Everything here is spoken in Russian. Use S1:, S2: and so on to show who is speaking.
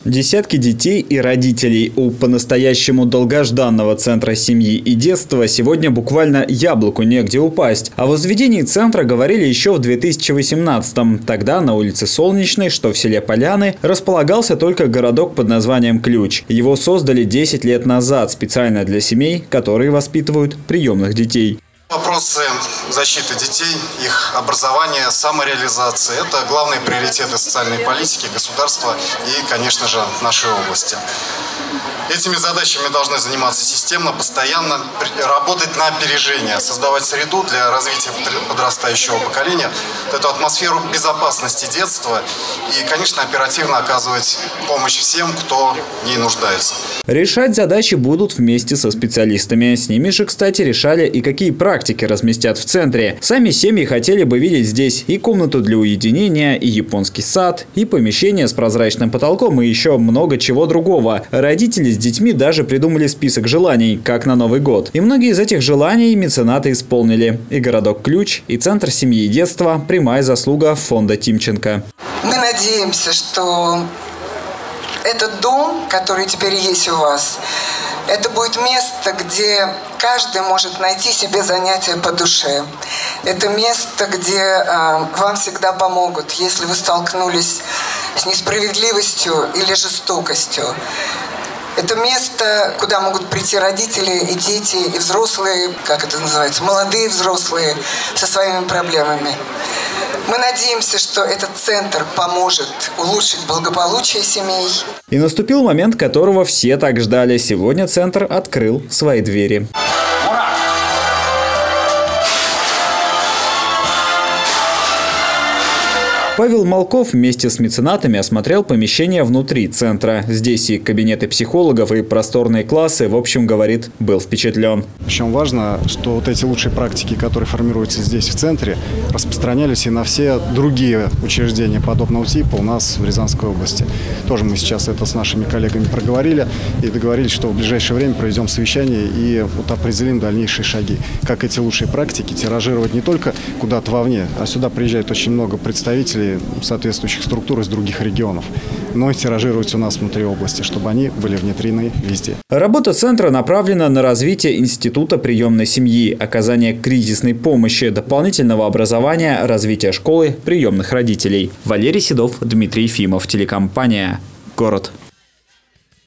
S1: Десятки детей и родителей у по-настоящему долгожданного центра семьи и детства сегодня буквально яблоку негде упасть. О возведении центра говорили еще в 2018-м. Тогда на улице Солнечной, что в селе Поляны, располагался только городок под названием Ключ. Его создали 10 лет назад специально для семей, которые воспитывают приемных детей.
S2: Вопросы защиты детей, их образования, самореализации – это главные приоритеты социальной политики, государства и, конечно же, нашей области. Этими задачами должны заниматься системно, постоянно, работать на опережение, создавать среду для развития подрастающего поколения, эту атмосферу безопасности детства и, конечно, оперативно оказывать помощь всем, кто в ней нуждается.
S1: Решать задачи будут вместе со специалистами. С ними же, кстати, решали и какие практики разместят в центре. Сами семьи хотели бы видеть здесь и комнату для уединения, и японский сад, и помещение с прозрачным потолком, и еще много чего другого. Родители с детьми даже придумали список желаний, как на Новый год. И многие из этих желаний меценаты исполнили. И городок Ключ, и центр семьи и детства – прямая заслуга фонда Тимченко.
S3: Мы надеемся, что этот дом, который теперь есть у вас, это будет место, где каждый может найти себе занятие по душе. Это место, где вам всегда помогут, если вы столкнулись с несправедливостью или жестокостью. Это место, куда могут прийти родители и дети, и взрослые, как это называется, молодые взрослые со своими проблемами. Мы надеемся, что этот центр поможет улучшить благополучие семей.
S1: И наступил момент, которого все так ждали. Сегодня центр открыл свои двери. Павел Малков вместе с меценатами осмотрел помещение внутри центра. Здесь и кабинеты психологов, и просторные классы. В общем, говорит, был впечатлен.
S4: Причем важно, что вот эти лучшие практики, которые формируются здесь в центре, распространялись и на все другие учреждения подобного типа у нас в Рязанской области. Тоже мы сейчас это с нашими коллегами проговорили и договорились, что в ближайшее время проведем совещание и вот определим дальнейшие шаги. Как эти лучшие практики тиражировать не только куда-то вовне, а сюда приезжает очень много представителей соответствующих структур из других регионов, но и тиражировать у нас внутри области, чтобы они были внедрены везде.
S1: Работа центра направлена на развитие института приемной семьи, оказание кризисной помощи, дополнительного образования, развитие школы приемных родителей. Валерий Седов, Дмитрий Ефимов, телекомпания «Город».